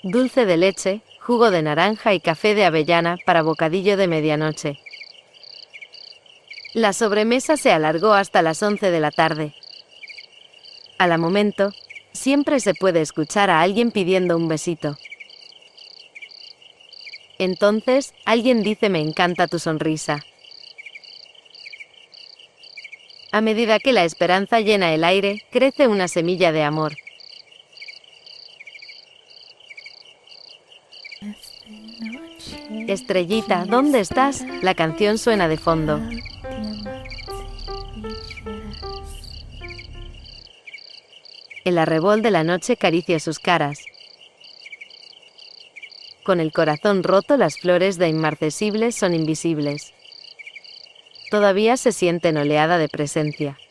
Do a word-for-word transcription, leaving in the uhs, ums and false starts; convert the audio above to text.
dulce de leche, jugo de naranja y café de avellana para bocadillo de medianoche. La sobremesa se alargó hasta las once de la tarde. A la momento, siempre se puede escuchar a alguien pidiendo un besito. Entonces, alguien dice: «Me encanta tu sonrisa». A medida que la esperanza llena el aire, crece una semilla de amor. Estrellita, ¿dónde estás? La canción suena de fondo. El arrebol de la noche acaricia sus caras. Con el corazón roto, las flores de inmarcesibles son invisibles. Todavía se sienten oleada de presencia.